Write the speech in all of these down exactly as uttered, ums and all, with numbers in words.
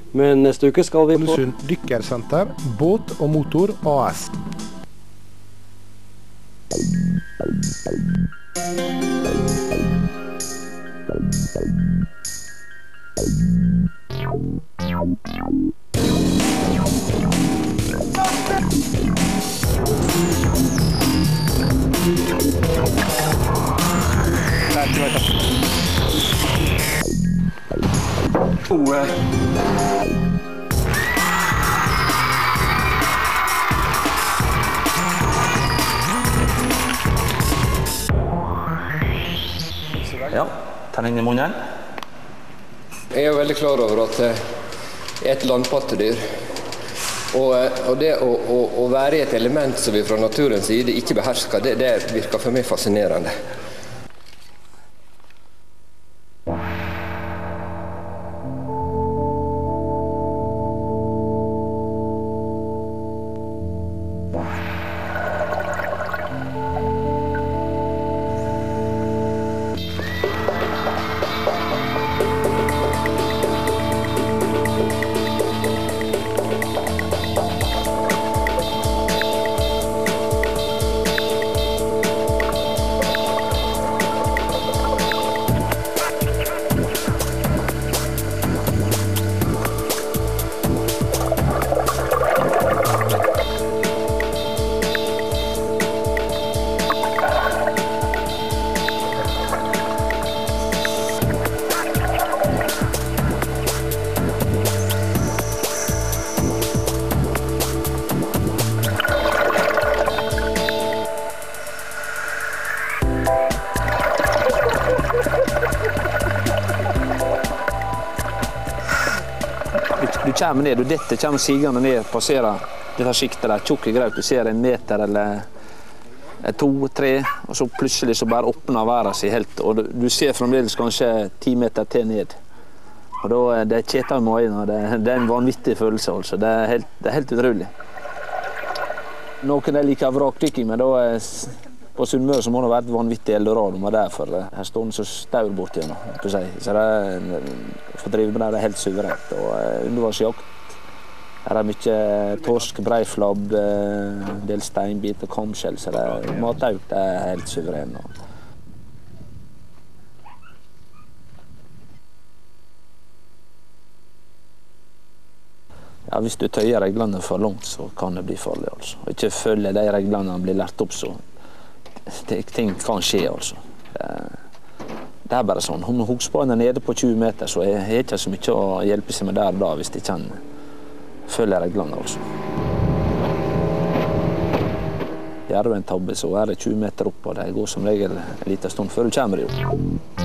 Men neste uke skal vi på Ålesund Dykkersenter, båt og motor A S. Ja, ta den inn i munnen. Jeg er veldig klar over at jeg er et landpattedyr. Og, og det å, å, å være i et element som vi fra naturens side ikke behersker, det, det virker for meg fascinerende. Du kommer ned, du detter, kommer sigende ned, passerer dette skiktet der, tjukke graut, du ser en meter eller to, tre, og så plutselig så bare åpner verden seg helt, og du ser fremdeles kanskje ti meter til ned. Og da, det kjeter i magen, og det, det er en vanvittig følelse, altså. Det er helt, det er helt utrolig. Noen liker vrakdykking, men da på Sunnmøre så må det være et vanvittig eldorado med det, for her står den så staur bort igjen, på seg. Så det er, for å drive med det, det er helt suverent. Og undervannsjakt, her er mye torsk, breiflabb, del steinbit og kamskjell, så det er matauk, det er helt suverent. Ja, hvis du tøyer reglene for langt, så kan det bli farlig, altså. Og ikke følge de reglene blir lært opp, så ting kan skje, altså. Det er bare sånn. Om hogspanen er nede på tjue meter, så er det ikke så mye å hjelpe seg med der da, hvis de ikke følger reglene, altså. Gjør du en tabbe, så er det tjue meter opp, og det går som regel en liten stund før du kommer i opp.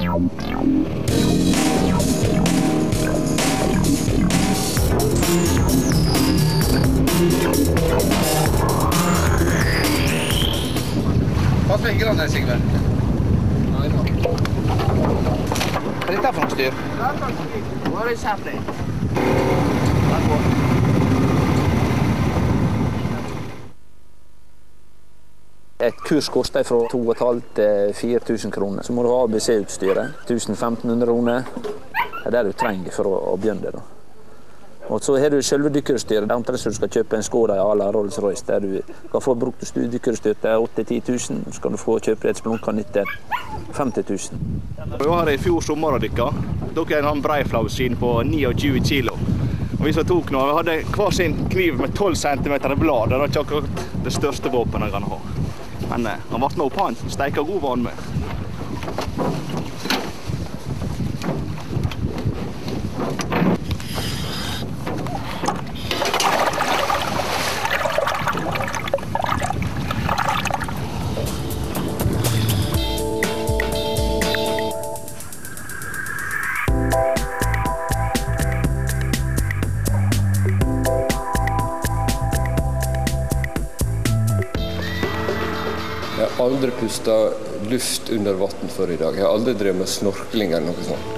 Hva svinger han der, Sigvard? Nei, nå. Hva er dette for noe styr? What is happening? Et kurs koster fra to og et halvt til fire tusen kroner. Så må du ha A B C-utstyret, tusen til femten hundre kroner. Det er det du trenger for å, å begynne da. Og så har du selve dykkerutstyret. Det er omtrent så du skal kjøpe en Skoda à la Rolls-Royce, der du kan få brukt dykkerutstyr til åtte til ti tusen. Så kan du få kjøpe et splunkannytt til femti tusen. Vi var her i fjor sommer og dykka. Tok en sånn breiflabbskin på tjueni kilo. Og vi som tok nå, vi hadde hver sin kniv med tolv centimeter blad. Det var ikke akkurat det største våpenet jeg kan ha. Men eh, han ble med opp han, steika god vann med. Jeg har aldri pustet luft under vann før i dag. Jeg har aldri drevet med snorkling eller noe sånt.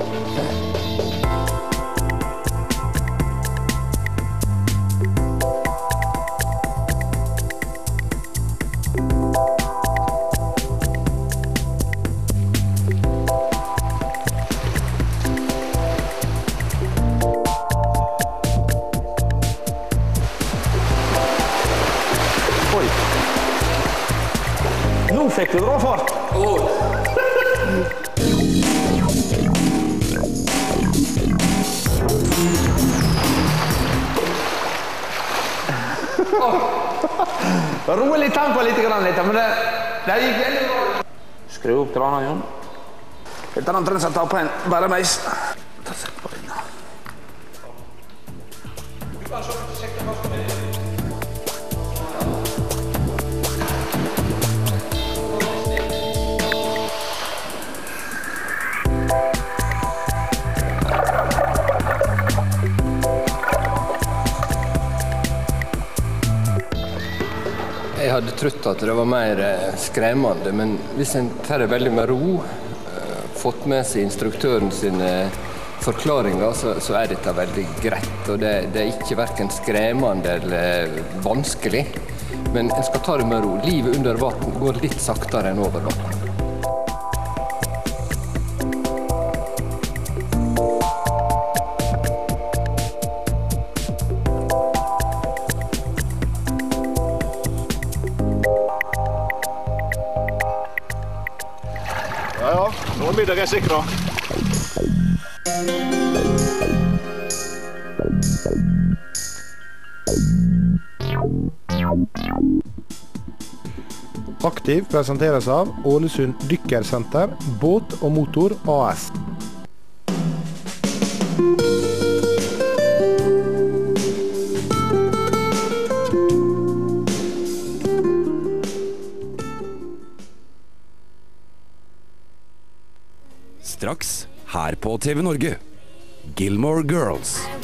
fikk du dra fart. Roe litt tempo litt, grann, litt, men det, det gikk veldig bra. Skru opp krana, Jon. Dette er omtrent som å ta på en bæremeis. Ta sett på den. Jeg hadde trodd at det var mer skremmende, men hvis en tar det veldig med ro, fått med seg instruktøren sine forklaringer, så, så er dette veldig greit. Og det, det er ikke hverken skremmende eller vanskelig, men en skal ta det med ro. Livet under vann går litt saktere enn over vann. Ja, ja. Nå blir dere sikre. Aktiv presenteres av Ålesund Dykkersenter, Båt og Motor A S. Straks her på T V Norge, Gilmore Girls.